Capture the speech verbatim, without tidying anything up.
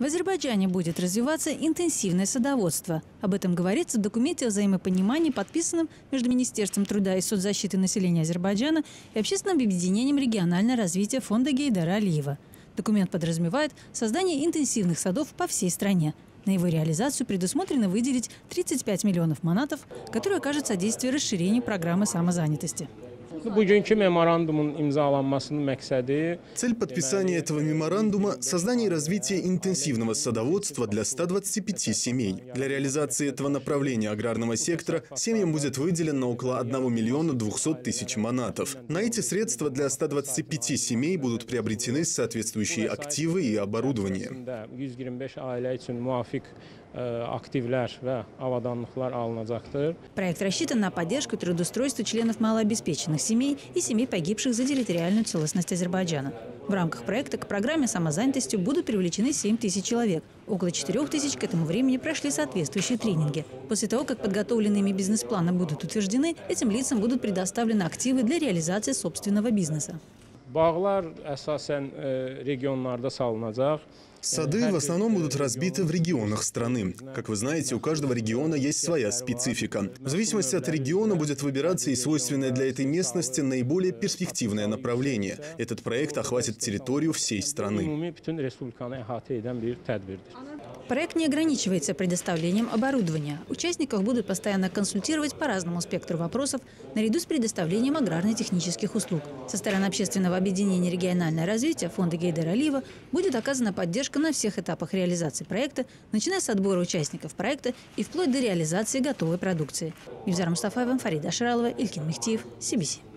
В Азербайджане будет развиваться интенсивное садоводство. Об этом говорится в документе о взаимопонимании, подписанном между Министерством труда и соцзащиты населения Азербайджана и Общественным объединением регионального развития фонда Гейдара Алиева. Документ подразумевает создание интенсивных садов по всей стране. На его реализацию предусмотрено выделить тридцать пять миллионов манатов, которые окажут содействие расширению программы самозанятости. Цель подписания этого меморандума – создание и развитие интенсивного садоводства для ста двадцати пяти семей. Для реализации этого направления аграрного сектора семьям будет выделено около одного миллиона двухсот тысяч манатов. На эти средства для ста двадцати пяти семей будут приобретены соответствующие активы и оборудование. Проект рассчитан на поддержку трудоустройства членов малообеспеченных семей и семей, погибших за территориальную целостность Азербайджана. В рамках проекта к программе самозанятости будут привлечены семь тысяч человек. Около четырёх тысяч к этому времени прошли соответствующие тренинги. После того, как подготовленными бизнес-планы будут утверждены, этим лицам будут предоставлены активы для реализации собственного бизнеса. Сады в основном будут разбиты в регионах страны. Как вы знаете, у каждого региона есть своя специфика. В зависимости от региона будет выбираться и свойственное для этой местности наиболее перспективное направление. Этот проект охватит территорию всей страны. Проект не ограничивается предоставлением оборудования. Участников будут постоянно консультировать по разному спектру вопросов, наряду с предоставлением аграрно-технических услуг. Со стороны Общественного объединения регионального развития фонда Гейдара Алиева будет оказана поддержка на всех этапах реализации проекта, начиная с отбора участников проекта и вплоть до реализации готовой продукции. Мивзар Мустафаева, Фарида Аширалова, Илькин Мехтиев, Си Би Си.